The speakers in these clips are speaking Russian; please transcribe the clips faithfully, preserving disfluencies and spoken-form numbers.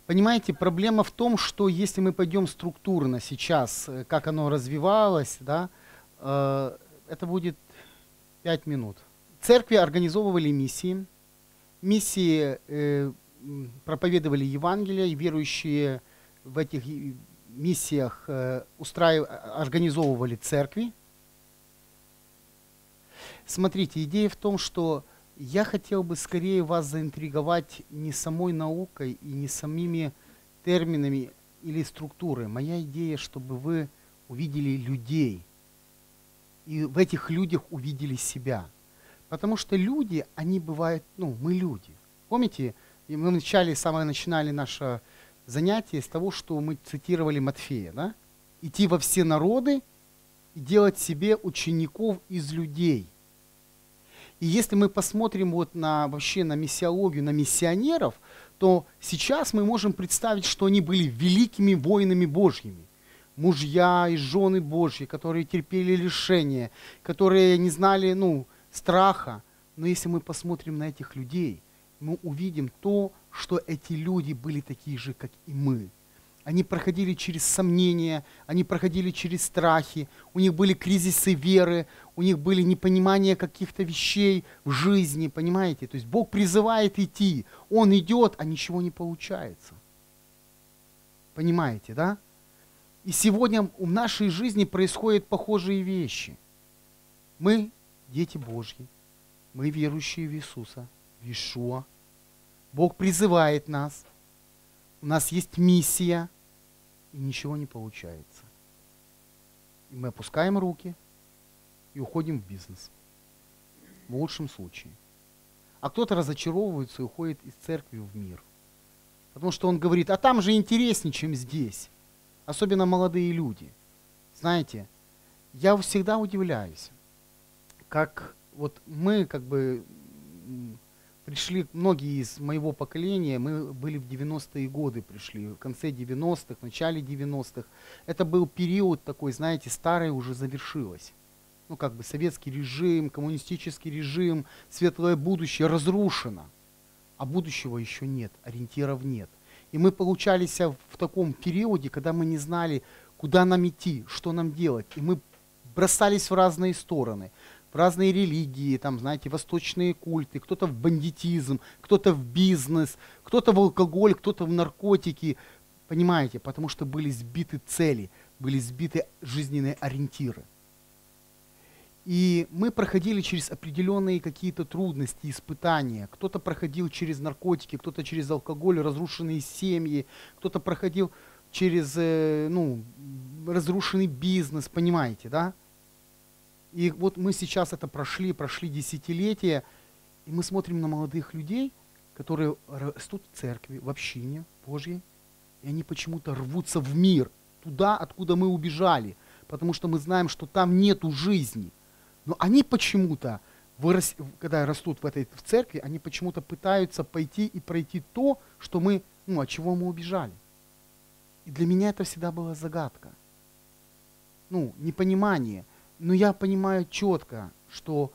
Понимаете, проблема в том, что если мы пойдем структурно сейчас, э, как оно развивалось, да, э, это будет пять минут. Церкви организовывали миссии, миссии э, м, проповедовали Евангелие, и верующие в этих и- миссиях э, устраив- а- организовывали церкви. Смотрите, идея в том, что я хотел бы скорее вас заинтриговать не самой наукой и не самими терминами или структурой. Моя идея, чтобы вы увидели людей и в этих людях увидели себя. Потому что люди, они бывают, ну, мы люди. Помните, и мы вначале, самое начинали наше занятие с того, что мы цитировали Матфея, да? Идти во все народы и делать себе учеников из людей. И если мы посмотрим вот на, вообще на миссиологию, на миссионеров, то сейчас мы можем представить, что они были великими воинами Божьими. Мужья и жены Божьи, которые терпели лишения, которые не знали, ну, страха. Но если мы посмотрим на этих людей, мы увидим то, что эти люди были такие же, как и мы. Они проходили через сомнения, они проходили через страхи, у них были кризисы веры, у них были непонимания каких-то вещей в жизни, понимаете? То есть Бог призывает идти, Он идет, а ничего не получается. Понимаете, да? И сегодня в нашей жизни происходят похожие вещи. Мы дети Божьи, мы верующие в Иисуса, в Иешуа. Бог призывает нас. У нас есть миссия, и ничего не получается. И мы опускаем руки и уходим в бизнес. В лучшем случае. А кто-то разочаровывается и уходит из церкви в мир. Потому что он говорит, а там же интереснее, чем здесь. Особенно молодые люди. Знаете, я всегда удивляюсь, как вот мы как бы пришли, многие из моего поколения, мы были в девяностые годы пришли, в конце девяностых, в начале девяностых. Это был период такой, знаете, старое уже завершилось. Ну, как бы советский режим, коммунистический режим, светлое будущее разрушено. А будущего еще нет, ориентиров нет. И мы получались в таком периоде, когда мы не знали, куда нам идти, что нам делать. И мы бросались в разные стороны. В разные религии, там, знаете, восточные культы, кто-то в бандитизм, кто-то в бизнес, кто-то в алкоголь, кто-то в наркотики. Понимаете, потому что были сбиты цели, были сбиты жизненные ориентиры. И мы проходили через определенные какие-то трудности, испытания. Кто-то проходил через наркотики, кто-то через алкоголь, разрушенные семьи, кто-то проходил через, ну, разрушенный бизнес, понимаете, да? И вот мы сейчас это прошли, прошли десятилетия, и мы смотрим на молодых людей, которые растут в церкви, в общине Божьей, и они почему-то рвутся в мир, туда, откуда мы убежали, потому что мы знаем, что там нету жизни. Но они почему-то, вырос, когда растут в этой в церкви, они почему-то пытаются пойти и пройти то, что мы, ну, от чего мы убежали. И для меня это всегда была загадка. Ну, непонимание. Но я понимаю четко, что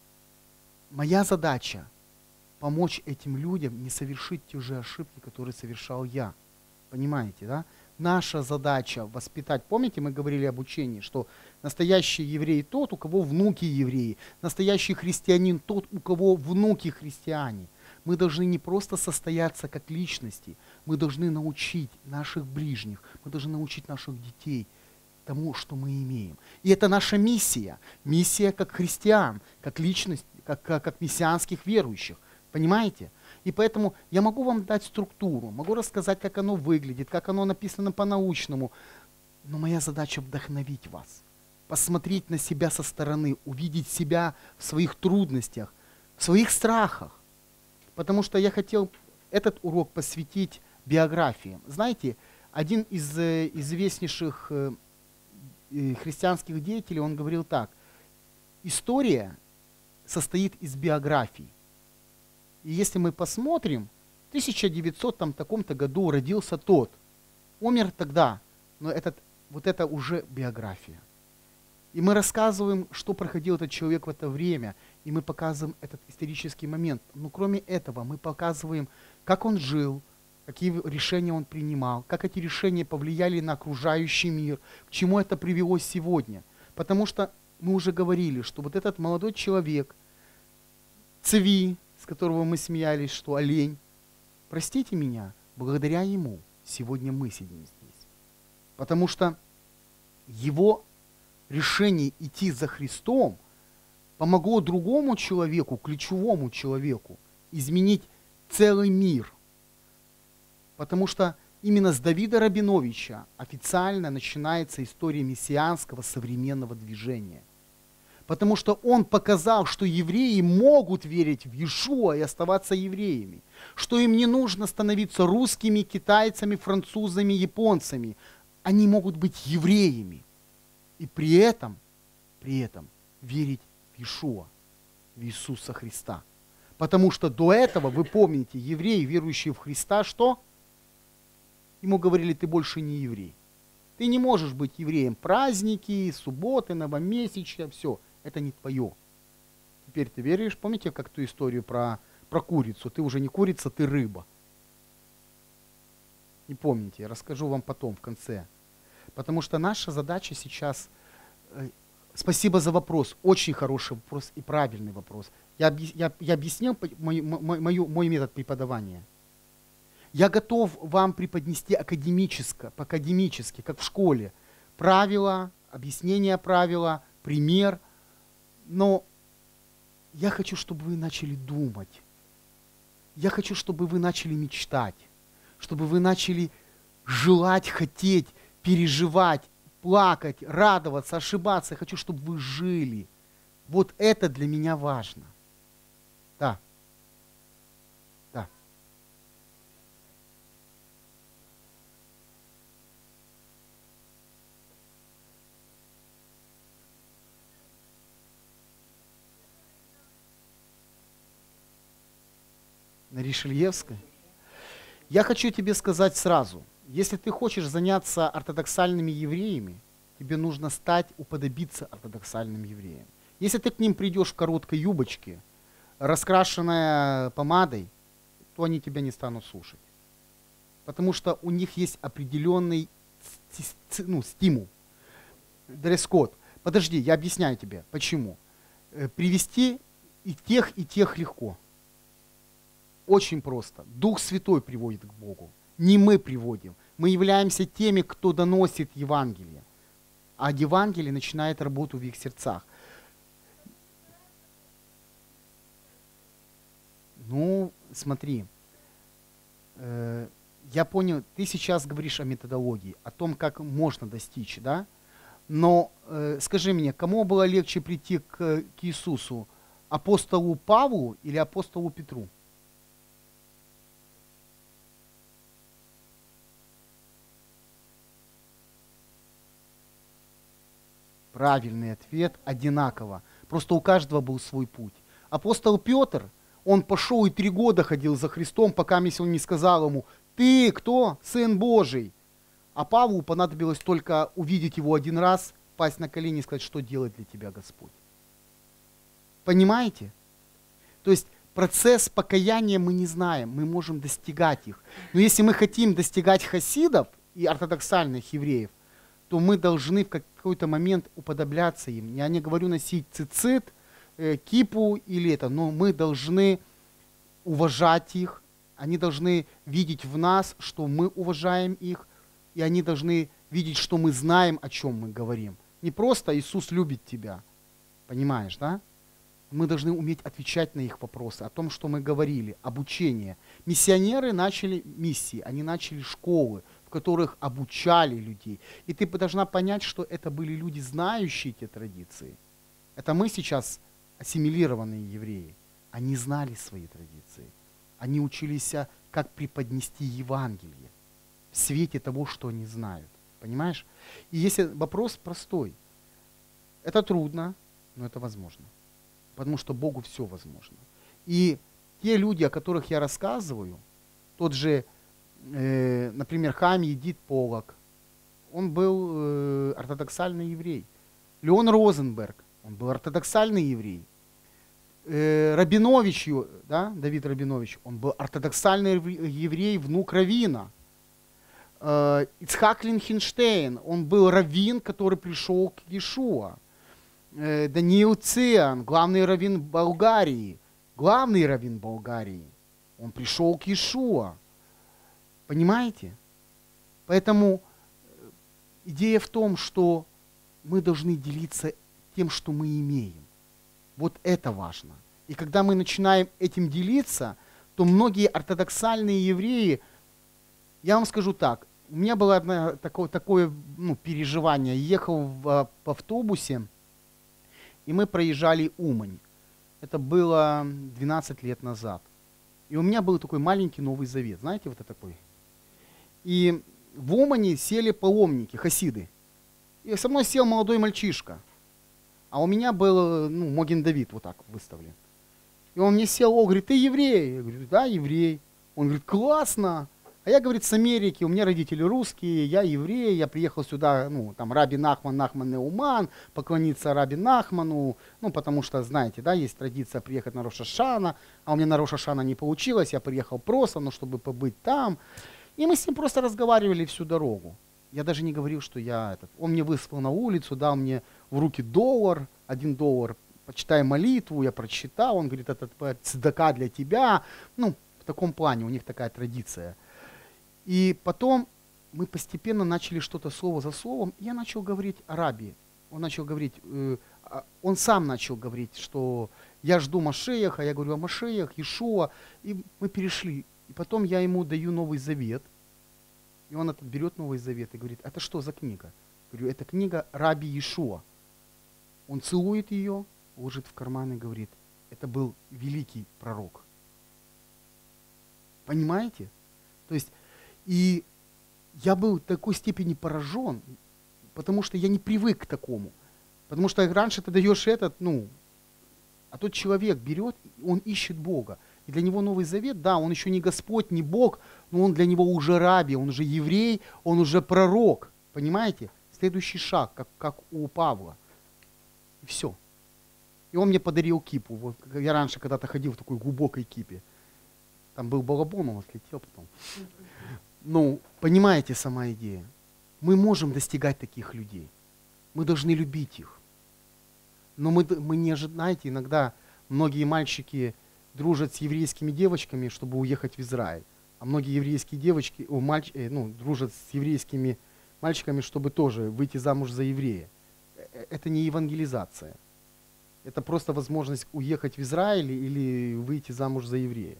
моя задача помочь этим людям не совершить те же ошибки, которые совершал я. Понимаете, да? Наша задача воспитать. Помните, мы говорили об учении, что настоящий еврей тот, у кого внуки евреи. Настоящий христианин тот, у кого внуки христиане. Мы должны не просто состояться как личности, мы должны научить наших ближних, мы должны научить наших детей тому, что мы имеем. И это наша миссия. Миссия как христиан, как личность, как, как, как мессианских верующих. Понимаете? И поэтому я могу вам дать структуру, могу рассказать, как оно выглядит, как оно написано по-научному. Но моя задача вдохновить вас. Посмотреть на себя со стороны, увидеть себя в своих трудностях, в своих страхах. Потому что я хотел этот урок посвятить биографии. Знаете, один из э, известнейших э, христианских деятелей, он говорил так: история состоит из биографий. И если мы посмотрим, в тысяча девятисотом таком-то году родился тот, умер тогда, но этот, вот это уже биография. И мы рассказываем, что проходил этот человек в это время, и мы показываем этот исторический момент. Но кроме этого мы показываем, как он жил, какие решения он принимал, как эти решения повлияли на окружающий мир, к чему это привело сегодня. Потому что мы уже говорили, что вот этот молодой человек, Цви, с которого мы смеялись, что олень, простите меня, благодаря ему сегодня мы сидим здесь. Потому что его решение идти за Христом помогло другому человеку, ключевому человеку, изменить целый мир. Потому что именно с Давида Рабиновича официально начинается история мессианского современного движения. Потому что он показал, что евреи могут верить в Иешуа и оставаться евреями. Что им не нужно становиться русскими, китайцами, французами, японцами. Они могут быть евреями. И при этом, при этом верить в Иешуа, в Иисуса Христа. Потому что до этого, вы помните, евреи, верующие в Христа, что? Ему говорили, ты больше не еврей. Ты не можешь быть евреем. Праздники, субботы, новомесячья, все. Это не твое. Теперь ты веришь? Помните, как ту историю про, про курицу? Ты уже не курица, ты рыба. Не помните, я расскажу вам потом, в конце. Потому что наша задача сейчас... Э, спасибо за вопрос. Очень хороший вопрос и правильный вопрос. Я, я, я объяснил мой, мой, мой, мой метод преподавания. Я готов вам преподнести академически, по-академически, как в школе. Правила, объяснение правила, пример. Но я хочу, чтобы вы начали думать. Я хочу, чтобы вы начали мечтать. Чтобы вы начали желать, хотеть, переживать, плакать, радоваться, ошибаться. Я хочу, чтобы вы жили. Вот это для меня важно. Да. Да. На Ришельевской? Я хочу тебе сказать сразу, если ты хочешь заняться ортодоксальными евреями, тебе нужно стать, уподобиться ортодоксальным евреям. Если ты к ним придешь в короткой юбочке, раскрашенная помадой, то они тебя не станут слушать. Потому что у них есть определенный ну, стимул. Дресс-код. Подожди, я объясняю тебе, почему. Привести и тех, и тех легко. Очень просто. Дух Святой приводит к Богу. Не мы приводим. Мы являемся теми, кто доносит Евангелие. А Евангелие начинает работу в их сердцах. Ну, смотри. Э, я понял, ты сейчас говоришь о методологии, о том, как можно достичь, да? Но э, скажи мне, кому было легче прийти к, к Иисусу? Апостолу Павлу или апостолу Петру? Правильный ответ одинаково. Просто у каждого был свой путь. Апостол Петр, он пошел и три года ходил за Христом, пока он не сказал ему, ты кто? Сын Божий. А Павлу понадобилось только увидеть его один раз, пасть на колени и сказать, что делает для тебя Господь. Понимаете? То есть процесс покаяния мы не знаем, мы можем достигать их. Но если мы хотим достигать хасидов и ортодоксальных евреев, то мы должны в какой-то момент уподобляться им. Я не говорю носить цицит, э, кипу или это, но мы должны уважать их, они должны видеть в нас, что мы уважаем их, и они должны видеть, что мы знаем, о чем мы говорим. Не просто Иисус любит тебя, понимаешь, да? Мы должны уметь отвечать на их вопросы, о том, что мы говорили, обучение. Миссионеры начали миссии, они начали школы, в которых обучали людей. И ты должна понять, что это были люди, знающие эти традиции. Это мы сейчас ассимилированные евреи. Они знали свои традиции. Они учились, как преподнести Евангелие в свете того, что они знают. Понимаешь? И если вопрос простой. Это трудно, но это возможно. Потому что Богу все возможно. И те люди, о которых я рассказываю, тот же, э, например, Хами Эдит Полак, он был э, ортодоксальный еврей. Леон Розенберг, он был ортодоксальный еврей. э, Рабинович, да, Давид Рабинович, он был ортодоксальный еврей, внук раввина. Э, Ицхак Линхенштейн, он был раввин, который пришел к Иешуа. Э, Даниил Циан, главный раввин Болгарии, главный раввин Болгарии, он пришел к Иешуа. Понимаете? Поэтому идея в том, что мы должны делиться тем, что мы имеем. Вот это важно. И когда мы начинаем этим делиться, то многие ортодоксальные евреи, я вам скажу так, у меня было одно такое, такое ну, переживание. Я ехал в, в автобусе, и мы проезжали Умань. Это было двенадцать лет назад. И у меня был такой маленький Новый Завет. Знаете, вот это такой. И в Умане сели паломники, хасиды. И со мной сел молодой мальчишка. А у меня был, ну, Могин Давид вот так выставлен. И он мне сел, он говорит, ты еврей? Я говорю, да, еврей. Он говорит, классно. А я, говорит, с Америки, у меня родители русские, я еврей, я приехал сюда, ну, там, Раби Нахман, Нахман Неуман, поклониться Раби Нахману, ну, потому что, знаете, да, есть традиция приехать на Рош ха-Шана, а у меня на Рош ха-Шана не получилось, я приехал просто, ну, чтобы побыть там. И мы с ним просто разговаривали всю дорогу. Я даже не говорил, что я этот. Он мне выслал на улицу, дал мне в руки доллар, один доллар, почитай молитву, я прочитал, он говорит, это цедака для тебя. Ну, в таком плане, у них такая традиция. И потом мы постепенно начали что-то слово за словом, и я начал говорить о Раби. Он начал говорить, э, он сам начал говорить, что я жду Машеяха, я говорю о Машеях, Иешуа, и мы перешли. И потом я ему даю Новый Завет, и он этот берет Новый Завет и говорит, это что за книга? Я говорю, это книга Раби Иешуа. Он целует ее, ложит в карман и говорит, это был великий пророк. Понимаете? То есть, и я был в такой степени поражен, потому что я не привык к такому. Потому что раньше ты даешь этот, ну, а тот человек берет, он ищет Бога. И для него Новый Завет, да, он еще не Господь, не Бог, но он для него уже раби, он уже еврей, он уже пророк. Понимаете? Следующий шаг, как, как у Павла. И все. И он мне подарил кипу. Вот, я раньше когда-то ходил в такой глубокой кипе. Там был балабон, он слетел потом. Ну, понимаете сама идея. Мы можем достигать таких людей. Мы должны любить их. Но мы, мы не ожидаем, знаете, иногда многие мальчики дружат с еврейскими девочками, чтобы уехать в Израиль. А многие еврейские девочки, о, мальч, э, ну, дружат с еврейскими мальчиками, чтобы тоже выйти замуж за еврея. Это не евангелизация. Это просто возможность уехать в Израиль или выйти замуж за еврея.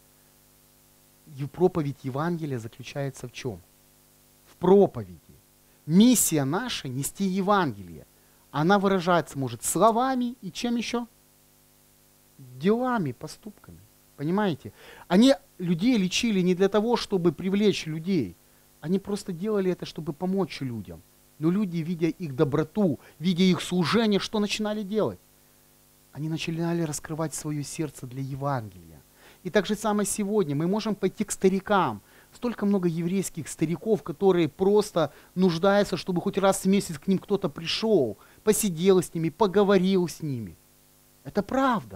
И проповедь Евангелия заключается в чем? В проповеди. Миссия наша — нести Евангелие. Она выражается, может, словами и чем еще? Делами, поступками. Понимаете? Они людей лечили не для того, чтобы привлечь людей. Они просто делали это, чтобы помочь людям. Но люди, видя их доброту, видя их служение, что начинали делать? Они начинали раскрывать свое сердце для Евангелия. И так же самое сегодня. Мы можем пойти к старикам. Столько много еврейских стариков, которые просто нуждаются, чтобы хоть раз в месяц к ним кто-то пришел, посидел с ними, поговорил с ними. Это правда.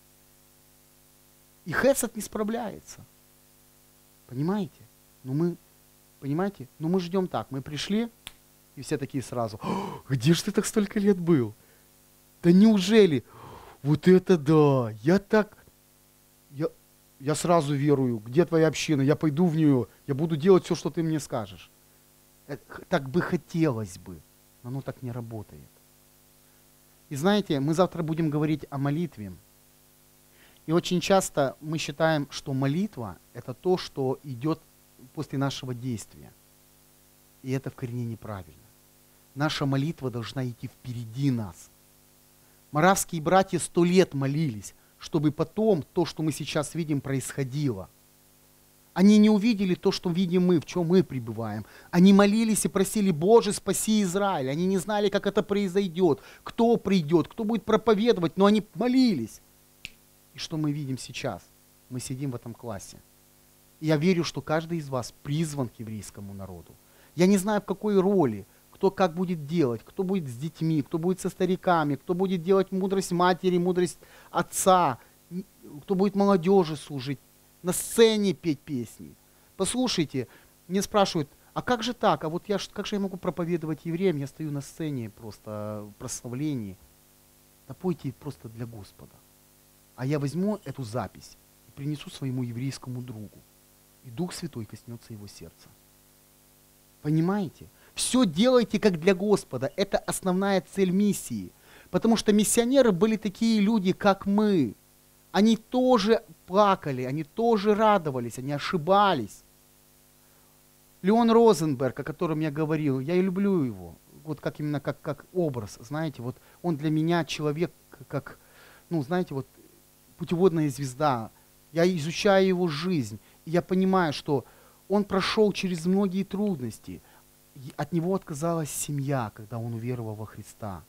И Хесед не справляется. Понимаете? Но мы, понимаете? Но мы ждем так. Мы пришли, и все такие сразу, где же ты так столько лет был? Да неужели? Вот это да! Я так... Я, я сразу верую. Где твоя община? Я пойду в нее. Я буду делать все, что ты мне скажешь. Это, так бы хотелось бы. Но оно так не работает. И знаете, мы завтра будем говорить о молитве. И очень часто мы считаем, что молитва — это то, что идет после нашего действия. И это в корне неправильно. Наша молитва должна идти впереди нас. Моравские братья сто лет молились, чтобы потом то, что мы сейчас видим, происходило. Они не увидели то, что видим мы, в чем мы пребываем. Они молились и просили: Боже, спаси Израиль. Они не знали, как это произойдет, кто придет, кто будет проповедовать, но они молились. И что мы видим сейчас? Мы сидим в этом классе. И я верю, что каждый из вас призван к еврейскому народу. Я не знаю, в какой роли, кто как будет делать, кто будет с детьми, кто будет со стариками, кто будет делать мудрость матери, мудрость отца, кто будет молодежи служить, на сцене петь песни. Послушайте, мне спрашивают, а как же так? А вот я, как же я могу проповедовать евреям? Я стою на сцене просто в прославлении. Да пойте просто для Господа. А я возьму эту запись и принесу своему еврейскому другу. И Дух Святой коснется его сердца. Понимаете? Все делайте как для Господа. Это основная цель миссии. Потому что миссионеры были такие люди, как мы. Они тоже плакали, они тоже радовались, они ошибались. Леон Розенберг, о котором я говорил, я и люблю его. Вот как именно как, как образ, знаете, вот он для меня человек, как, ну, знаете, вот путеводная звезда. Я изучаю его жизнь, и я понимаю, что он прошел через многие трудности. От него отказалась семья, когда он уверовал во Христа.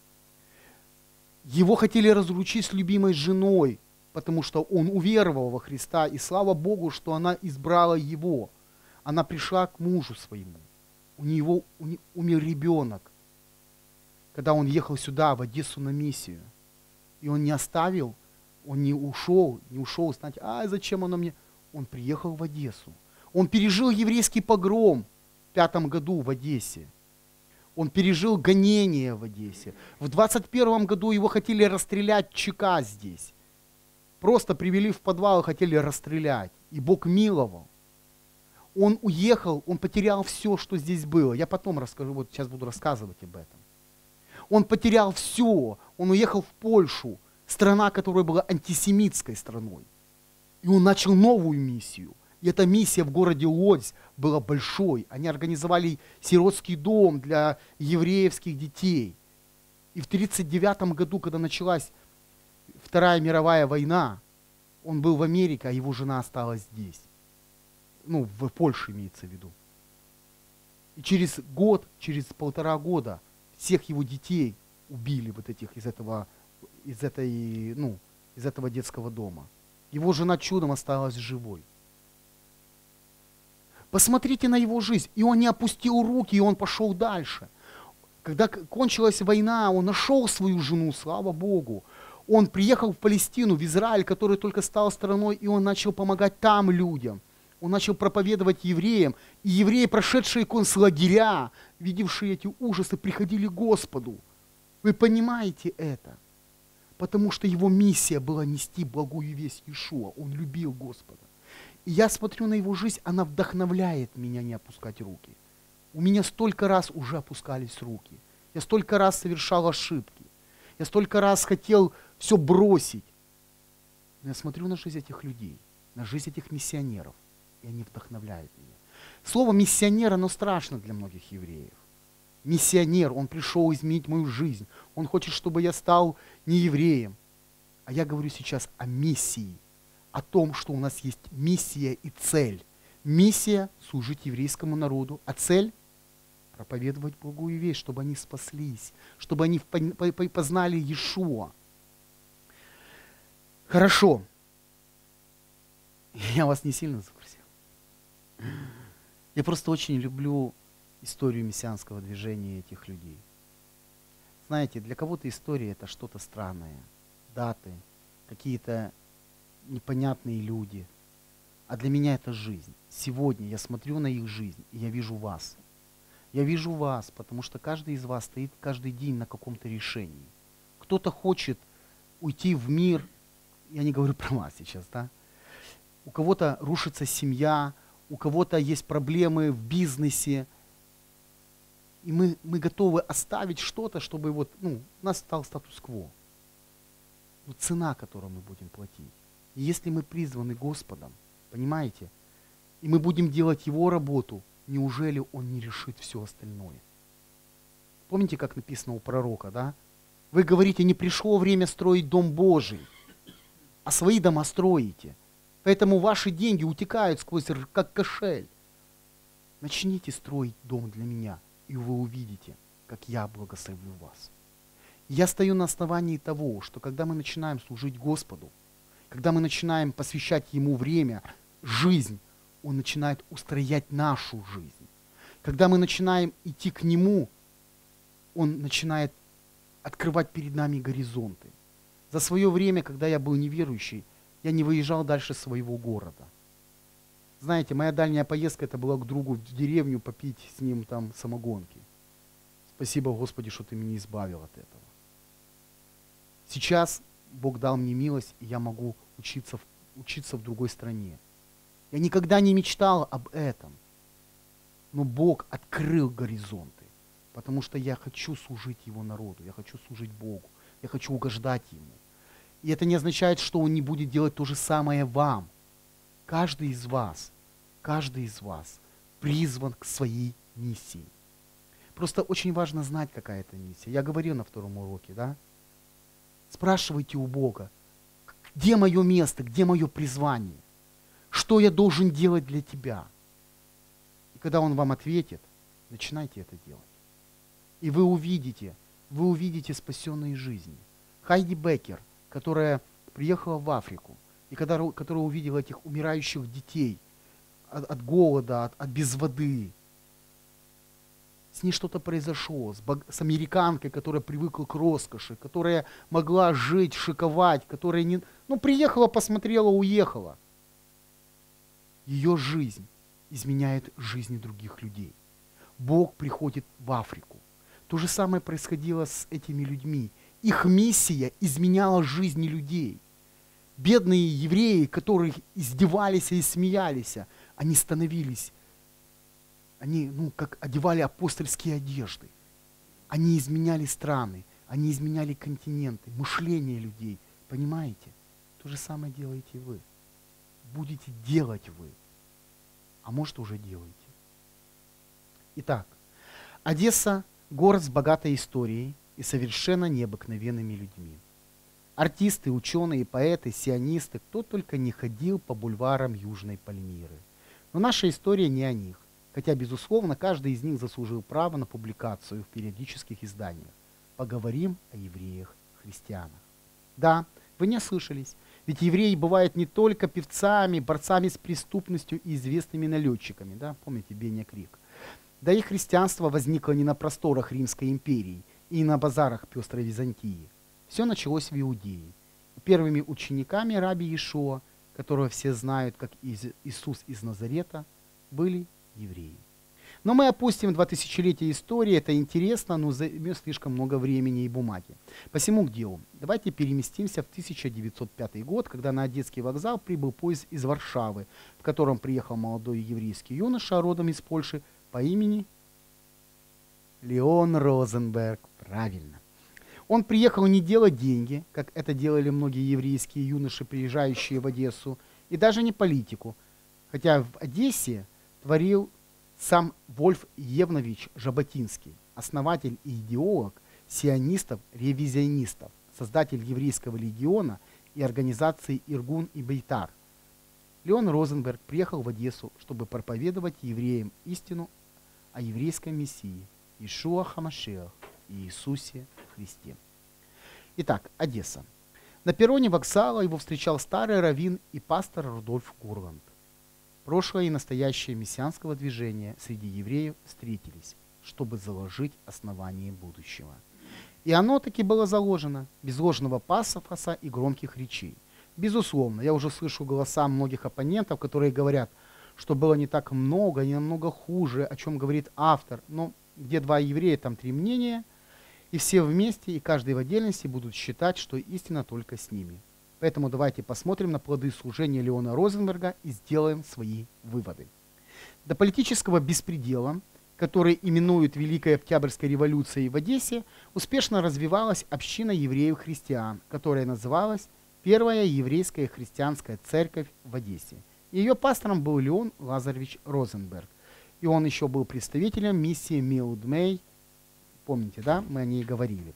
Его хотели разлучить с любимой женой, потому что он уверовал во Христа, и слава Богу, что она избрала его. Она пришла к мужу своему. У него умер ребенок, когда он ехал сюда, в Одессу, на миссию. И он не оставил, он не ушел, не ушел, знаете, а зачем оно мне? Он приехал в Одессу. Он пережил еврейский погром в пятом году в Одессе. Он пережил гонение в Одессе. В двадцать первом году его хотели расстрелять ЧК здесь. Просто привели в подвал и хотели расстрелять. И Бог миловал. Он уехал, он потерял все, что здесь было. Я потом расскажу, вот сейчас буду рассказывать об этом. Он потерял все. Он уехал в Польшу, страна, которая была антисемитской страной. И он начал новую миссию. И эта миссия в городе Лодзь была большой. Они организовали сиротский дом для евреевских детей. И в тридцать девятом году, когда началась Вторая мировая война, он был в Америке, а его жена осталась здесь. Ну, в Польше имеется в виду. И через год, через полтора года всех его детей убили вот этих из этого, из этой, ну, из этого детского дома. Его жена чудом осталась живой. Посмотрите на его жизнь. И он не опустил руки, и он пошел дальше. Когда кончилась война, он нашел свою жену, слава Богу. Он приехал в Палестину, в Израиль, который только стал страной, и он начал помогать там людям. Он начал проповедовать евреям. И евреи, прошедшие концлагеря, видевшие эти ужасы, приходили к Господу. Вы понимаете это? Потому что его миссия была нести благую весть Иешуа. Он любил Господа. И я смотрю на его жизнь, она вдохновляет меня не опускать руки. У меня столько раз уже опускались руки. Я столько раз совершал ошибки. Я столько раз хотел все бросить. Но я смотрю на жизнь этих людей, на жизнь этих миссионеров, и они вдохновляют меня. Слово «миссионер», оно страшно для многих евреев. Миссионер, он пришел изменить мою жизнь. Он хочет, чтобы я стал не евреем. А я говорю сейчас о миссии, о том, что у нас есть миссия и цель. Миссия – служить еврейскому народу, а цель – проповедовать благую весть, чтобы они спаслись, чтобы они познали Иешуа. Хорошо. Я вас не сильно загрузил. Я просто очень люблю историю мессианского движения этих людей. Знаете, для кого-то история – это что-то странное. Даты, какие-то непонятные люди. А для меня это жизнь. Сегодня я смотрю на их жизнь, и я вижу вас. Я вижу вас, потому что каждый из вас стоит каждый день на каком-то решении. Кто-то хочет уйти в мир, я не говорю про вас сейчас, да? У кого-то рушится семья, у кого-то есть проблемы в бизнесе. И мы, мы готовы оставить что-то, чтобы вот, ну, у нас стал статус-кво. Но цена, которую мы будем платить. И если мы призваны Господом, понимаете, и мы будем делать Его работу, неужели Он не решит все остальное? Помните, как написано у пророка, да? Вы говорите, не пришло время строить дом Божий, а свои дома строите. Поэтому ваши деньги утекают сквозь, как кошель. Начните строить дом для меня, и вы увидите, как я благословлю вас. Я стою на основании того, что когда мы начинаем служить Господу, когда мы начинаем посвящать Ему время, жизнь, Он начинает устроять нашу жизнь. Когда мы начинаем идти к Нему, Он начинает открывать перед нами горизонты. За свое время, когда я был неверующий, я не выезжал дальше своего города. Знаете, моя дальняя поездка это была к другу в деревню попить с ним там самогонки. Спасибо, Господи, что ты меня избавил от этого. Сейчас Бог дал мне милость, и я могу учиться в, учиться в другой стране. Я никогда не мечтал об этом. Но Бог открыл горизонты, потому что я хочу служить Его народу, я хочу служить Богу, я хочу угождать Ему. И это не означает, что Он не будет делать то же самое вам. Каждый из вас, каждый из вас призван к своей миссии. Просто очень важно знать, какая это миссия. Я говорил на втором уроке, да? Спрашивайте у Бога, где мое место, где мое призвание, что я должен делать для тебя. И когда Он вам ответит, начинайте это делать. И вы увидите, вы увидите спасенные жизни. Хайди Беккер, которая приехала в Африку, и когда, которая увидела этих умирающих детей от, от голода, от, от без воды, с ней что-то произошло, с, бог, с американкой, которая привыкла к роскоши, которая могла жить, шиковать, которая не... Ну, приехала, посмотрела, уехала. Ее жизнь изменяет жизни других людей. Бог приходит в Африку. То же самое происходило с этими людьми. Их миссия изменяла жизни людей. Бедные евреи, которые издевались и смеялись, они становились, они, ну, как одевали апостольские одежды. Они изменяли страны, они изменяли континенты, мышление людей. Понимаете? То же самое делаете вы. Будете делать вы. А может, уже делаете. Итак, Одесса – город с богатой историей и совершенно необыкновенными людьми. Артисты, ученые, поэты, сионисты, кто только не ходил по бульварам Южной Пальмиры. Но наша история не о них, хотя, безусловно, каждый из них заслужил право на публикацию в периодических изданиях. Поговорим о евреях-христианах. Да, вы не ослышались, ведь евреи бывают не только певцами, борцами с преступностью и известными налетчиками, да, помните Беня Крик. Да и христианство возникло не на просторах Римской империи и не на базарах пестрой Византии. Все началось в Иудее. И первыми учениками раби Иешуа, которого все знают как Иисус из Назарета, были евреи. Но мы опустим два тысячелетия истории, это интересно, но займет слишком много времени и бумаги. Посему к делу. Давайте переместимся в тысяча девятьсот пятый год, когда на Одесский вокзал прибыл поезд из Варшавы, в котором приехал молодой еврейский юноша родом из Польши по имени Леон Розенберг. Правильно. Он приехал не делать деньги, как это делали многие еврейские юноши, приезжающие в Одессу, и даже не политику, хотя в Одессе творил сам Вольф Евнович Жаботинский, основатель и идеолог сионистов-ревизионистов, создатель еврейского легиона и организации Иргун и Бейтар. Леон Розенберг приехал в Одессу, чтобы проповедовать евреям истину о еврейском Мессии, Иешуа Хамашиах и Иисусе Христе. Итак, Одесса. На перроне вокзала его встречал старый раввин и пастор Рудольф Курланд. Прошлое и настоящее мессианского движения среди евреев встретились, чтобы заложить основание будущего. И оно таки было заложено, без ложного пафоса и громких речей. Безусловно, я уже слышу голоса многих оппонентов, которые говорят, что было не так много, не намного хуже, о чем говорит автор. Но где два еврея, там три мнения, и все вместе, и каждый в отдельности будут считать, что истина только с ними. Поэтому давайте посмотрим на плоды служения Леона Розенберга и сделаем свои выводы. До политического беспредела, который именуют Великой Октябрьской революцией в Одессе, успешно развивалась община евреев-христиан, которая называлась Первая еврейская христианская церковь в Одессе. Ее пастором был Леон Лазаревич Розенберг. И он еще был представителем миссии Милдмей. Помните, да? Мы о ней говорили.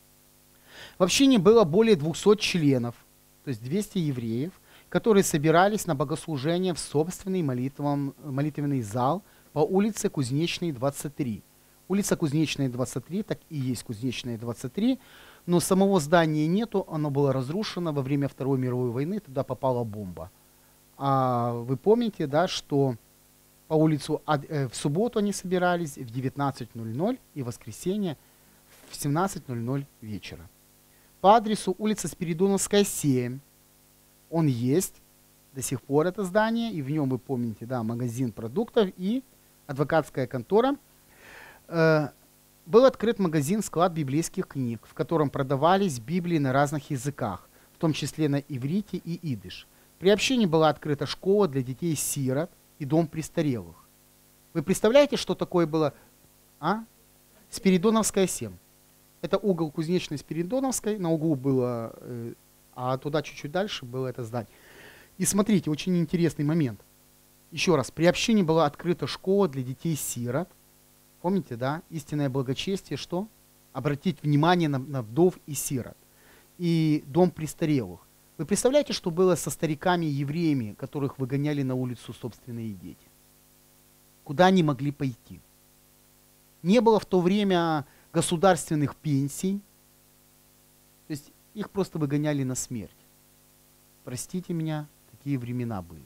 В общине было более двухсот членов, то есть двести евреев, которые собирались на богослужение в собственный молитвенный зал по улице Кузнечной, двадцать три. Улица Кузнечная, двадцать три, так и есть Кузнечная, двадцать три, но самого здания нету, оно было разрушено во время Второй мировой войны, туда попала бомба. А вы помните, да, что по улицу в субботу они собирались в девятнадцать ноль ноль и в воскресенье в семнадцать ноль ноль вечера. По адресу улица Спиридоновская, семь. Он есть до сих пор, это здание, и в нем, вы помните, да, магазин продуктов и адвокатская контора. Э, был открыт магазин-склад библейских книг, в котором продавались Библии на разных языках, в том числе на иврите и идиш. При общине была открыта школа для детей-сирот и дом престарелых. Вы представляете, что такое было? А? Спиридоновская, семь. Это угол Кузнечной Спиридоновской, на углу было, э, а туда чуть-чуть дальше было это здание. И смотрите, очень интересный момент. Еще раз, при общине была открыта школа для детей-сирот. Помните, да? Истинное благочестие, что? Обратить внимание на, на вдов и сирот. И дом престарелых. Вы представляете, что было со стариками и евреями, которых выгоняли на улицу собственные дети? Куда они могли пойти? Не было в то время государственных пенсий. То есть их просто выгоняли на смерть. Простите меня, такие времена были.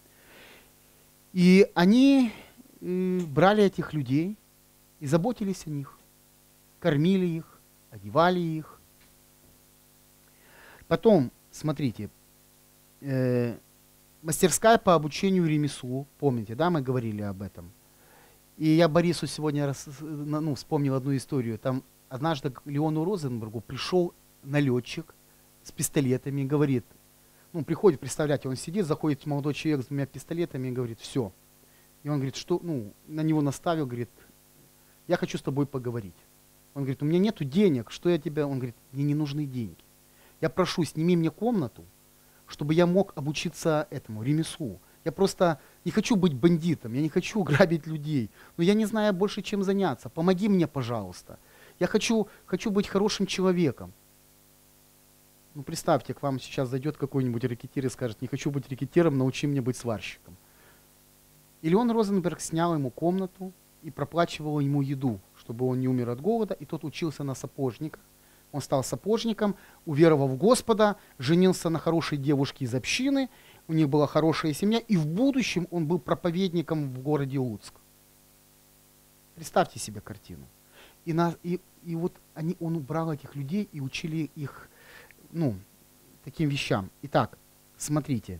И они э, брали этих людей и заботились о них. Кормили их, одевали их. Потом, смотрите, э, мастерская по обучению ремеслу. Помните, да, мы говорили об этом. И я Борису сегодня раз, ну, вспомнил одну историю. Там однажды к Леону Розенбергу пришел налетчик с пистолетами и говорит, ну, приходит, представляете, он сидит, заходит молодой человек с двумя пистолетами и говорит, все. И он говорит, что, ну, на него наставил, говорит, я хочу с тобой поговорить. Он говорит, у меня нету денег, что я тебя, он говорит, мне не нужны деньги. Я прошу, сними мне комнату, чтобы я мог обучиться этому ремеслу. Я просто не хочу быть бандитом, я не хочу грабить людей, но я не знаю больше, чем заняться. Помоги мне, пожалуйста. Я хочу, хочу быть хорошим человеком. Ну, представьте, к вам сейчас зайдет какой-нибудь рэкетир и скажет, не хочу быть рэкетиром, научи меня быть сварщиком. И Леон Розенберг снял ему комнату и проплачивал ему еду, чтобы он не умер от голода, и тот учился на сапожника. Он стал сапожником, уверовал в Господа, женился на хорошей девушке из общины, у них была хорошая семья, и в будущем он был проповедником в городе Луцк. Представьте себе картину. И, на, и, и вот они, он убрал этих людей и учили их, ну, таким вещам. Итак, смотрите.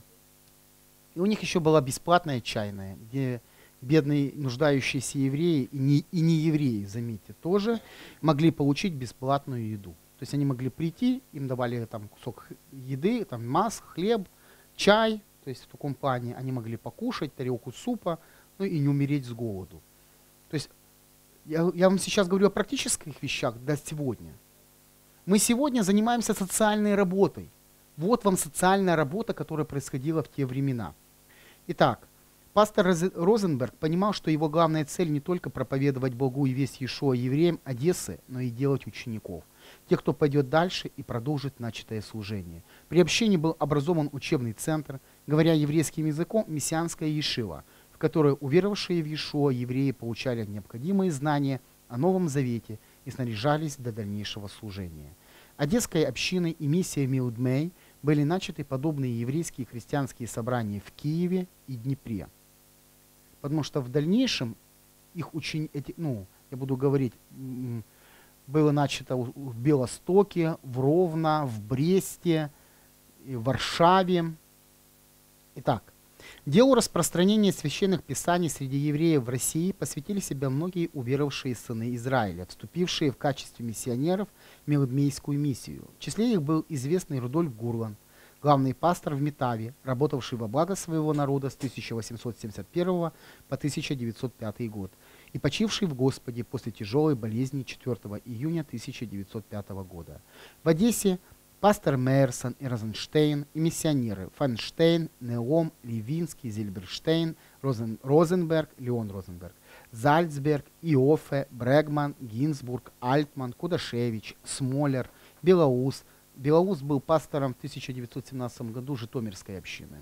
И у них еще была бесплатная чайная, где бедные нуждающиеся евреи и не, и не евреи, заметьте, тоже могли получить бесплатную еду. То есть они могли прийти, им давали там кусок еды, там масло, хлеб, чай, то есть в таком плане они могли покушать, тарелку супа, ну и не умереть с голоду. То есть я, я вам сейчас говорю о практических вещах до сегодня. Мы сегодня занимаемся социальной работой. Вот вам социальная работа, которая происходила в те времена. Итак, пастор Розенберг понимал, что его главная цель не только проповедовать Богу и весть Иешуа евреям Одессы, но и делать учеников. Тех, кто пойдет дальше и продолжит начатое служение. При общине был образован учебный центр, говоря еврейским языком, мессианская ешива, в которой уверовавшие в Иешуа евреи получали необходимые знания о Новом Завете и снаряжались для дальнейшего служения. Одесской общиной и миссией Милдмей были начаты подобные еврейские христианские собрания в Киеве и Днепре. Потому что в дальнейшем их ученики, ну, я буду говорить, было начато в Белостоке, в Ровно, в Бресте, в Варшаве. Итак, делу распространения священных писаний среди евреев в России посвятили себя многие уверовавшие сыны Израиля, вступившие в качестве миссионеров в Милдмейскую миссию. В числе их был известный Рудольф Гурланд, главный пастор в Метаве, работавший во благо своего народа с тысяча восемьсот семьдесят первого по тысяча девятьсот пятый год и почивший в Господе после тяжелой болезни четвёртого июня тысяча девятьсот пятого года. В Одессе пастор Мейерсон и Розенштейн и миссионеры Файнштейн, Неом, Левинский, Зильберштейн, Розен, Розенберг, Леон Розенберг, Зальцберг, Иоффе, Брегман, Гинзбург, Альтман, Кудашевич, Смолер, Белоус. Белоус был пастором в тысяча девятьсот семнадцатом году Житомирской общины.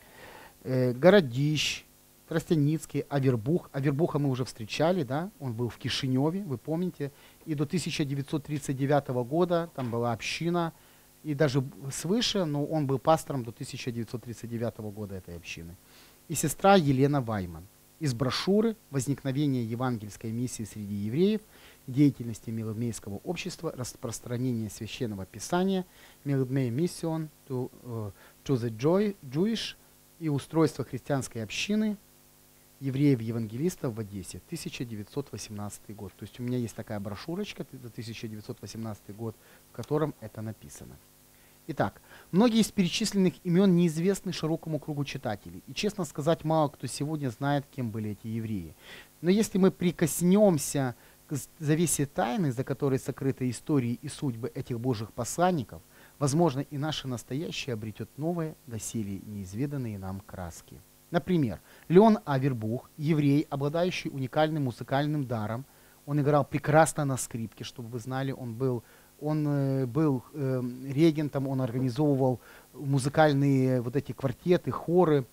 Э, Городищ, Тростяницкий, Авербух. Авербуха мы уже встречали, да? Он был в Кишиневе, вы помните. И до тысяча девятьсот тридцать девятого года там была община, и даже свыше, но он был пастором до тысяча девятьсот тридцать девятого года этой общины. И сестра Елена Вайман. Из брошюры «Возникновение евангельской миссии среди евреев» деятельности Мелдмейского общества, распространение священного писания, Мелдмей Mission to, uh, to the Joy, Jewish и устройство христианской общины евреев-евангелистов в Одессе, тысяча девятьсот восемнадцатый год. То есть у меня есть такая брошюрочка за тысяча девятьсот восемнадцатый год, в котором это написано. Итак, многие из перечисленных имен неизвестны широкому кругу читателей. И, честно сказать, мало кто сегодня знает, кем были эти евреи. Но если мы прикоснемся к завесе тайны, за которой сокрыты истории и судьбы этих божьих посланников, возможно, и наше настоящее обретет новые, доселе неизведанные нам краски. Например, Леон Авербух, еврей, обладающий уникальным музыкальным даром. Он играл прекрасно на скрипке, чтобы вы знали, он был... Он э, был э, регентом, он организовывал музыкальные вот эти квартеты, хоры.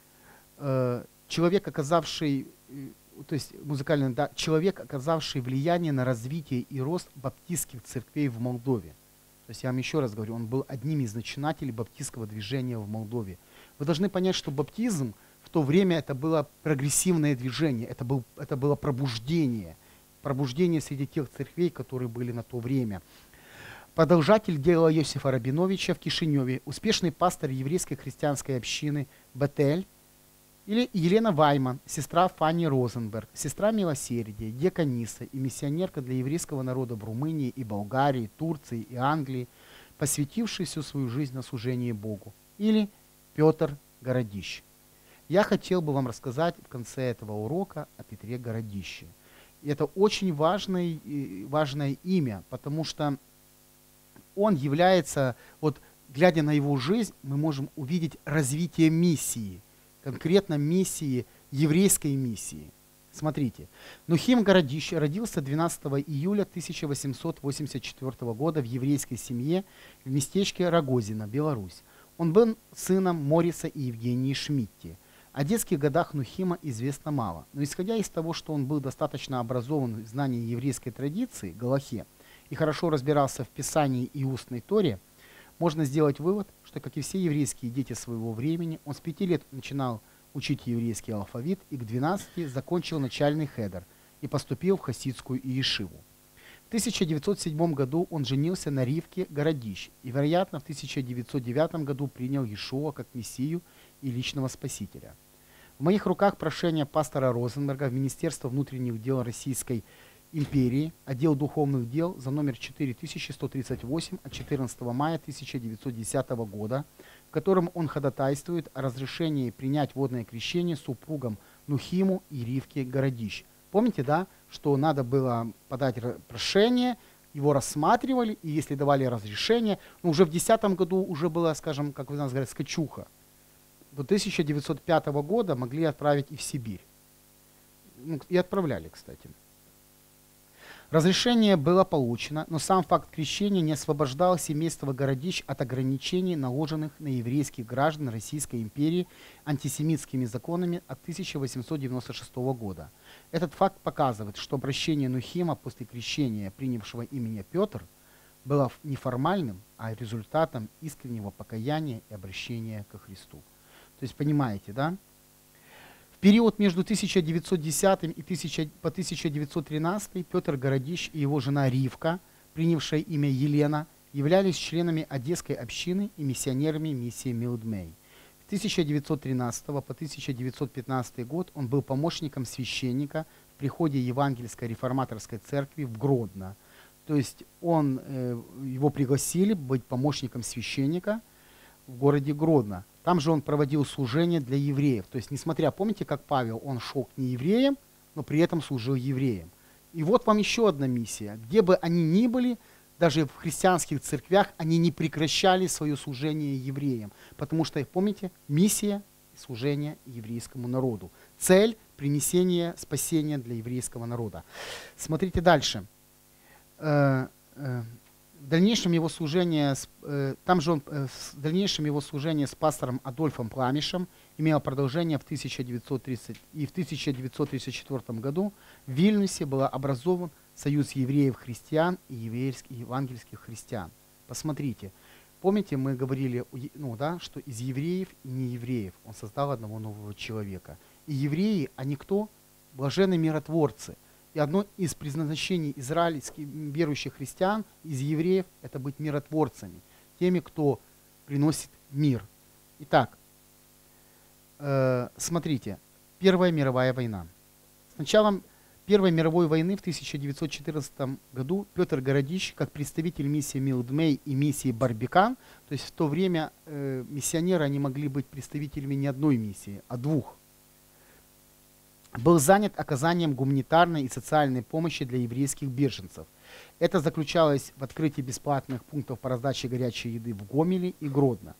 Э, человек, оказавший, э, то есть музыкальный, да, человек, оказавший влияние на развитие и рост баптистских церквей в Молдове. То есть я вам еще раз говорю, он был одним из начинателей баптистского движения в Молдове. Вы должны понять, что баптизм в то время это было прогрессивное движение, это, был, это было пробуждение. Пробуждение среди тех церквей, которые были на то время. Продолжатель дела Иосифа Рабиновича в Кишиневе, успешный пастор еврейской христианской общины Бетель, или Елена Вайман, сестра Фанни Розенберг, сестра милосердия, диакониса и миссионерка для еврейского народа в Румынии и Болгарии, Турции и Англии, посвятивший всю свою жизнь на служение Богу. Или Петр Городищ. Я хотел бы вам рассказать в конце этого урока о Петре Городище. И это очень важное, важное имя, потому что он является, вот глядя на его жизнь, мы можем увидеть развитие миссии, конкретно миссии, еврейской миссии. Смотрите, Нухим Городищ родился двенадцатого июля тысяча восемьсот восемьдесят четвёртого года в еврейской семье в местечке Рогозино, Беларусь. Он был сыном Мориса и Евгении Шмидти. О детских годах Нухима известно мало, но исходя из того, что он был достаточно образован в знании еврейской традиции, галахе, и хорошо разбирался в Писании и устной Торе, можно сделать вывод, что, как и все еврейские дети своего времени, он с пяти лет начинал учить еврейский алфавит и к двенадцати закончил начальный хедер и поступил в хасидскую иешиву. В тысяча девятьсот седьмом году он женился на Ривке Городищ и, вероятно, в тысяча девятьсот девятом году принял Иешуа как мессию и личного спасителя. В моих руках прошение пастора Розенберга в Министерство внутренних дел Российской империи, отдел духовных дел за номер четыре тысячи сто тридцать восемь от четырнадцатого мая тысяча девятьсот десятого года, в котором он ходатайствует о разрешении принять водное крещение супругам Нухиму и Ривке Городищ. Помните, да, что надо было подать прошение, его рассматривали, и если давали разрешение, ну, уже в десятом году уже было, скажем, как вы нас говорите, скачуха. До тысяча девятьсот пятого года могли отправить и в Сибирь. Ну, и отправляли, кстати. Разрешение было получено, но сам факт крещения не освобождал семейство Городищ от ограничений, наложенных на еврейских граждан Российской империи антисемитскими законами от тысяча восемьсот девяносто шестого года. Этот факт показывает, что обращение Нухима после крещения, принявшего имени Петр, было не формальным, а результатом искреннего покаяния и обращения ко Христу. То есть, понимаете, да? В период между тысяча девятьсот десятым и по тысяча девятьсот тринадцатый Петр Городищ и его жена Ривка, принявшая имя Елена, являлись членами Одесской общины и миссионерами миссии Милдмей. С тысяча девятьсот тринадцатого по тысяча девятьсот пятнадцатый год он был помощником священника в приходе Евангельской реформаторской церкви в Гродно. То есть он, э, его пригласили быть помощником священника в городе Гродно. Там же он проводил служение для евреев. То есть, несмотря, помните, как Павел, он шел к неевреям, но при этом служил евреям. И вот вам еще одна миссия. Где бы они ни были, даже в христианских церквях, они не прекращали свое служение евреям. Потому что, помните, миссия служения еврейскому народу. Цель – принесение спасения для еврейского народа. Смотрите дальше. В дальнейшем его служение, там же он, в дальнейшем его служение с пастором Адольфом Пламишем имело продолжение в тысяча девятьсот тридцатом и в тысяча девятьсот тридцать четвёртом году в Вильнюсе был образован Союз евреев-христиан и евангельских христиан. Посмотрите, помните, мы говорили, ну, да, что из евреев и неевреев он создал одного нового человека. И евреи, они кто? Блаженные миротворцы. И одно из предназначений израильских верующих христиан, из евреев, это быть миротворцами, теми, кто приносит мир. Итак, э, смотрите, Первая мировая война. С началом Первой мировой войны в тысяча девятьсот четырнадцатом году Петр Городищ, как представитель миссии Милдмей и миссии Барбикан, то есть в то время э, миссионеры, они могли быть представителями не одной миссии, а двух, был занят оказанием гуманитарной и социальной помощи для еврейских беженцев. Это заключалось в открытии бесплатных пунктов по раздаче горячей еды в Гомеле и Гродно.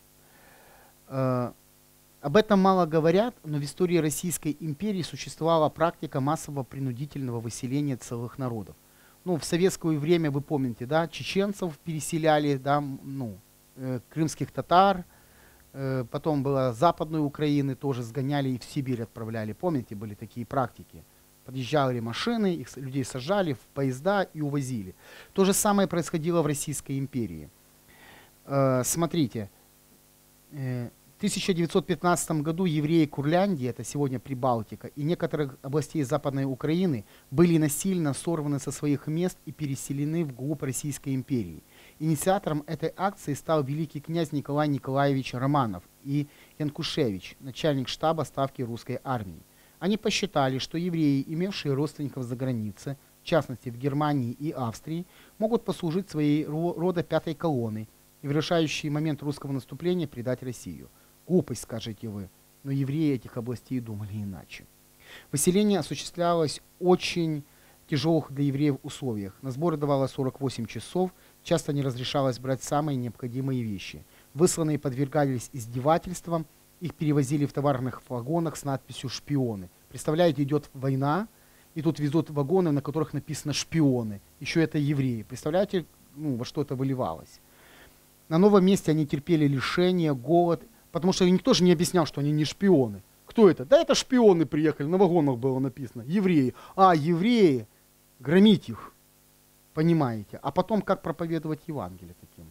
Э, Об этом мало говорят, но в истории Российской империи существовала практика массового принудительного выселения целых народов. Ну, в советское время, вы помните, да, чеченцев переселяли, да, ну, э, крымских татар, э, потом была Западную Украину, тоже сгоняли и в Сибирь отправляли. Помните, были такие практики. Подъезжали машины, их людей сажали в поезда и увозили. То же самое происходило в Российской империи. Э, смотрите, э, в тысяча девятьсот пятнадцатом году евреи Курляндии, это сегодня Прибалтика, и некоторых областей Западной Украины были насильно сорваны со своих мест и переселены вглубь Российской империи. Инициатором этой акции стал великий князь Николай Николаевич Романов и Янкушевич, начальник штаба ставки русской армии. Они посчитали, что евреи, имевшие родственников за границей, в частности в Германии и Австрии, могут послужить своей рода пятой колонной и в решающий момент русского наступления предать Россию. Глупость, скажете вы, но евреи этих областей думали иначе. Выселение осуществлялось в очень тяжелых для евреев условиях. На сборы давалось сорок восемь часов, часто не разрешалось брать самые необходимые вещи. Высланные подвергались издевательствам, их перевозили в товарных вагонах с надписью «Шпионы». Представляете, идет война, и тут везут вагоны, на которых написано «Шпионы». Еще это евреи. Представляете, ну, во что это выливалось? На новом месте они терпели лишения, голод, потому что никто же не объяснял, что они не шпионы. Кто это? Да это шпионы приехали, на вагонах было написано. Евреи. А, евреи, громить их. Понимаете? А потом, как проповедовать Евангелие таким?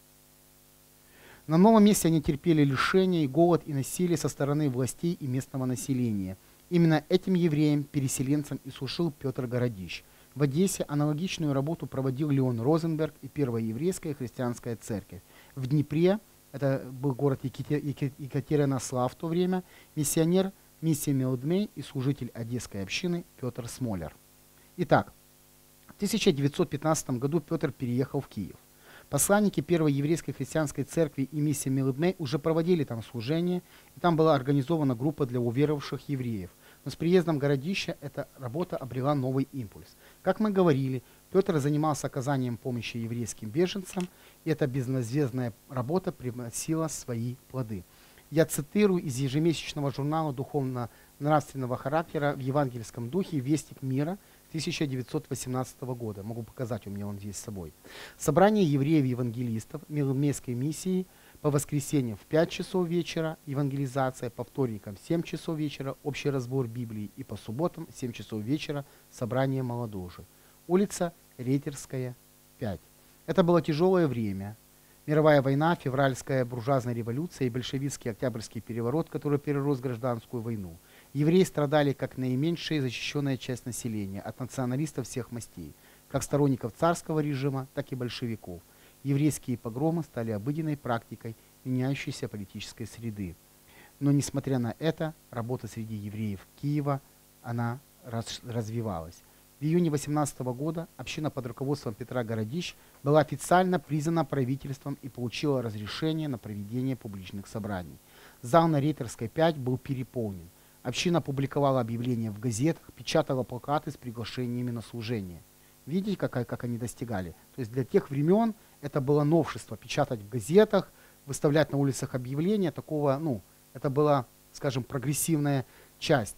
На новом месте они терпели лишения, голод и насилие со стороны властей и местного населения. Именно этим евреям, переселенцам, и служил Петр Городищ. В Одессе аналогичную работу проводил Леон Розенберг и Первая еврейская христианская церковь. В Днепре, это был город Екатеринослав в то время, миссионер миссии Милдмей и служитель Одесской общины Петр Смолер. Итак, в тысяча девятьсот пятнадцатом году Петр переехал в Киев. Посланники Первой еврейской христианской церкви и миссии Милдмей уже проводили там служение, и там была организована группа для уверовавших евреев. Но с приездом Городища эта работа обрела новый импульс. Как мы говорили, Петр занимался оказанием помощи еврейским беженцам, и эта безнадежная работа приносила свои плоды. Я цитирую из ежемесячного журнала духовно-нравственного характера в евангельском духе «Вестник мира» тысяча девятьсот восемнадцатого года. Могу показать, у меня он здесь с собой. Собрание евреев-евангелистов Милдмейской миссии по воскресеньям в пять часов вечера, евангелизация, по вторникам в семь часов вечера, общий разбор Библии, и по субботам в семь часов вечера собрание молодежи. Улица Рейтерская, пять. Это было тяжелое время. Мировая война, февральская буржуазная революция и большевистский Октябрьский переворот, который перерос в гражданскую войну. Евреи страдали как наименьшая защищенная часть населения от националистов всех мастей, как сторонников царского режима, так и большевиков. Еврейские погромы стали обыденной практикой меняющейся политической среды. Но несмотря на это, работа среди евреев Киева, она раз, развивалась. В июне две тысячи восемнадцатого года община под руководством Петра Городищ была официально признана правительством и получила разрешение на проведение публичных собраний. Зал на Рейтерской пять был переполнен. Община публиковала объявления в газетах, печатала плакаты с приглашениями на служение. Видите, как, как они достигали? То есть для тех времен это было новшество, печатать в газетах, выставлять на улицах объявления, такого, ну, это была, скажем, прогрессивная часть.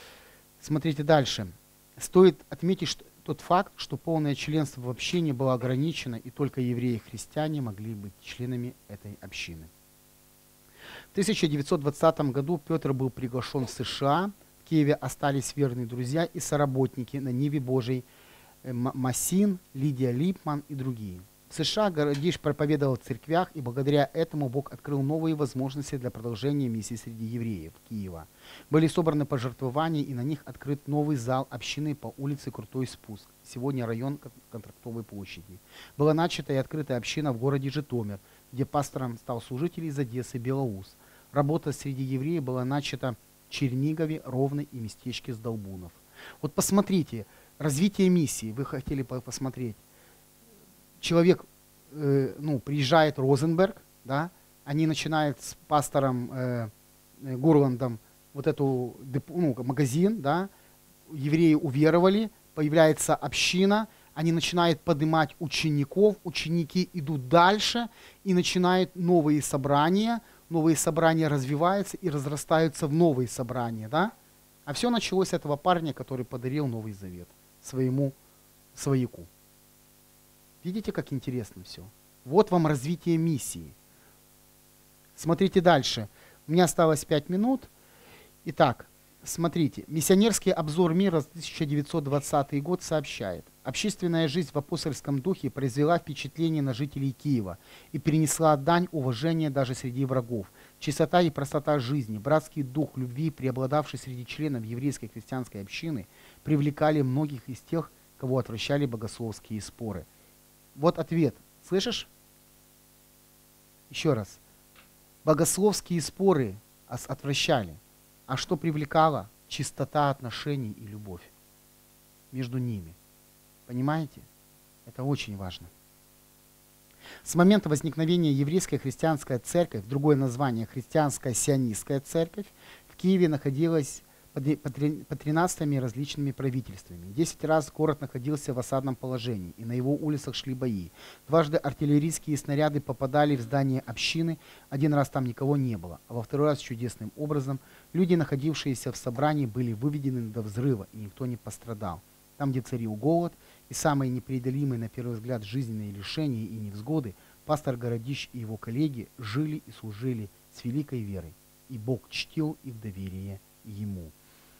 Смотрите дальше. Стоит отметить что, тот факт, что полное членство в общине было ограничено, и только евреи и христиане могли быть членами этой общины. В тысяча девятьсот двадцатом году Петр был приглашен в США. В Киеве остались верные друзья и соработники на Ниве Божией, Масин, Лидия Липман и другие. В США Городищ проповедовал в церквях, и благодаря этому Бог открыл новые возможности для продолжения миссии среди евреев Киева. Были собраны пожертвования, и на них открыт новый зал общины по улице Крутой Спуск, сегодня район Контрактовой площади. Была начата и открыта община в городе Житомир, где пастором стал служитель из Одессы Белоус. Работа среди евреев была начата в Чернигове, Ровно и местечке Сдолбунов. Вот посмотрите, развитие миссии, вы хотели посмотреть. Человек, э, ну, приезжает в Розенберг, да, они начинают с пастором э, Гурландом вот эту, ну, магазин, да, евреи уверовали, появляется община, они начинают поднимать учеников, ученики идут дальше и начинают новые собрания, новые собрания развиваются и разрастаются в новые собрания, да. А все началось с этого парня, который подарил Новый Завет своему свояку. Видите, как интересно все? Вот вам развитие миссии. Смотрите дальше. У меня осталось пять минут. Итак, смотрите. Миссионерский обзор мира за тысяча девятьсот двадцатый год сообщает. Общественная жизнь в апостольском духе произвела впечатление на жителей Киева и перенесла дань уважения даже среди врагов. Чистота и простота жизни, братский дух любви, преобладавший среди членов еврейской христианской общины, привлекали многих из тех, кого отвращали богословские споры. Вот ответ. Слышишь? Еще раз. Богословские споры отвращали. А что привлекало? Чистота отношений и любовь между ними. Понимаете? Это очень важно. С момента возникновения еврейская христианская церковь, другое название христианская сионистская церковь, в Киеве находилась под тринадцатью различными правительствами. Десять раз город находился в осадном положении, и на его улицах шли бои. Дважды артиллерийские снаряды попадали в здание общины, один раз там никого не было, а во второй раз чудесным образом люди, находившиеся в собрании, были выведены до взрыва, и никто не пострадал. Там, где царил голод и самые непреодолимые на первый взгляд жизненные лишения и невзгоды, пастор Городищ и его коллеги жили и служили с великой верой, и Бог чтил их доверие ему.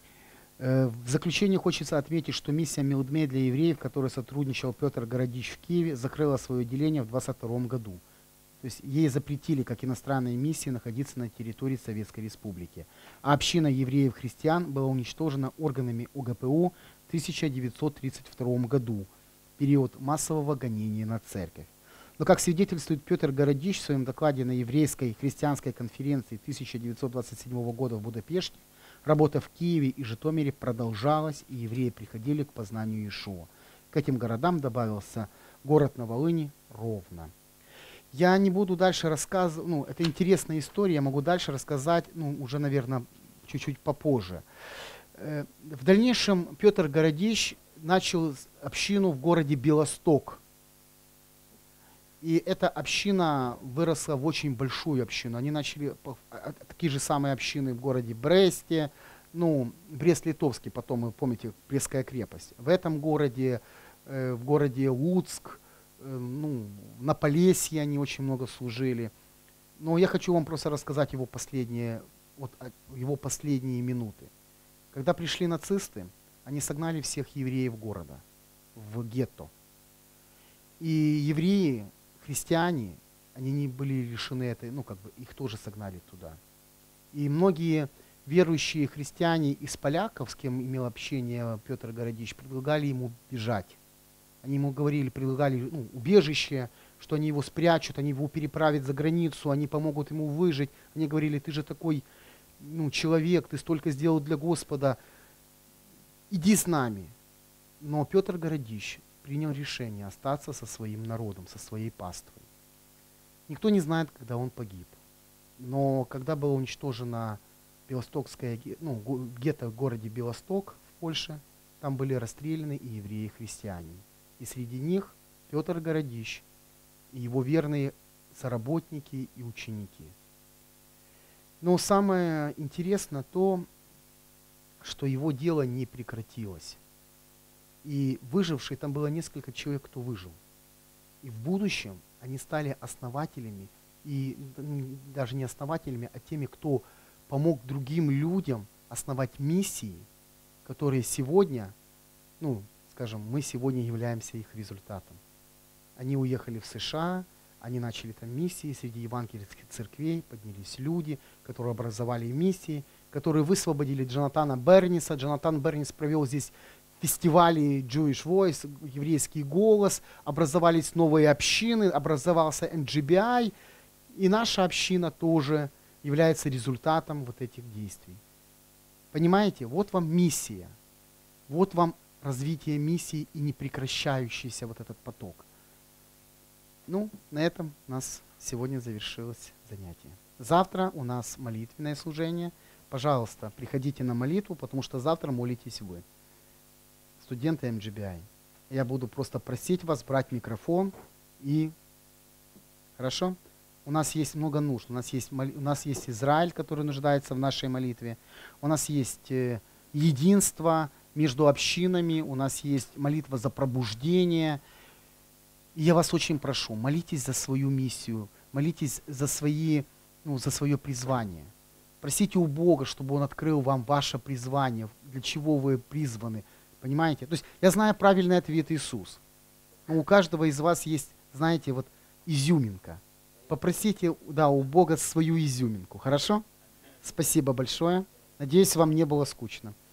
В заключение хочется отметить, что миссия Милдмей для евреев, в которой сотрудничал Петр Городищ в Киеве, закрыла свое отделение в двадцать втором году. То есть ей запретили, как иностранной миссии, находиться на территории Советской Республики. А община евреев-христиан была уничтожена органами ОГПУ в тысяча девятьсот тридцать втором году, период массового гонения на церковь. Но, как свидетельствует Петр Городищ в своем докладе на еврейской христианской конференции тысяча девятьсот двадцать седьмого года в Будапеште, работа в Киеве и Житомире продолжалась, и евреи приходили к познанию Иешуа. К этим городам добавился город на Волыни Ровно. Я не буду дальше рассказывать, ну, это интересная история, я могу дальше рассказать, ну, уже, наверное, чуть-чуть попозже. В дальнейшем Петр Городищ начал общину в городе Белосток. И эта община выросла в очень большую общину. Они начали такие же самые общины в городе Бресте, ну, Брест-Литовский, потом, вы помните, Брестская крепость. В этом городе, э, в городе Луцк, э, ну, на Полесье они очень много служили. Но я хочу вам просто рассказать его последние, вот, его последние минуты. Когда пришли нацисты, они согнали всех евреев города в гетто. И евреи, христиане, они не были лишены этой, ну, как бы, их тоже согнали туда. И многие верующие христиане из поляков, с кем имел общение Петр Городищ, предлагали ему бежать. Они ему говорили, предлагали, ну, убежище, что они его спрячут, они его переправят за границу, они помогут ему выжить. Они говорили, ты же такой, ну, человек, ты столько сделал для Господа, иди с нами. Но Петр Городищ принял решение остаться со своим народом, со своей паствой. Никто не знает, когда он погиб. Но когда было уничтожено Белостокское, ну, гетто в городе Белосток в Польше, там были расстреляны и евреи, и христиане. И среди них Петр Городищ и его верные соработники и ученики. Но самое интересное то, что его дело не прекратилось. И выжившие, там было несколько человек, кто выжил. И в будущем они стали основателями, и даже не основателями, а теми, кто помог другим людям основать миссии, которые сегодня, ну, скажем, мы сегодня являемся их результатом. Они уехали в США, они начали там миссии, среди евангельских церквей поднялись люди, которые образовали миссии, которые высвободили Джонатана Берниса. Джонатан Бернис провел здесь фестивали Jewish Voice, еврейский голос, образовались новые общины, образовался эм джи би ай, и наша община тоже является результатом вот этих действий. Понимаете, вот вам миссия, вот вам развитие миссии и непрекращающийся вот этот поток. Ну, на этом у нас сегодня завершилось занятие. Завтра у нас молитвенное служение. Пожалуйста, приходите на молитву, потому что завтра молитесь вы, студенты эм джи би ай. Я буду просто просить вас брать микрофон и... Хорошо? У нас есть много нужд. У нас есть, моли... у нас есть Израиль, который нуждается в нашей молитве. У нас есть э, единство между общинами. У нас есть молитва за пробуждение. И я вас очень прошу, молитесь за свою миссию, молитесь за, свои, ну, за свое призвание. Просите у Бога, чтобы Он открыл вам ваше призвание, для чего вы призваны. Понимаете? То есть я знаю правильный ответ Иисус. Но у каждого из вас есть, знаете, вот изюминка. Попросите, да, у Бога свою изюминку. Хорошо? Спасибо большое. Надеюсь, вам не было скучно.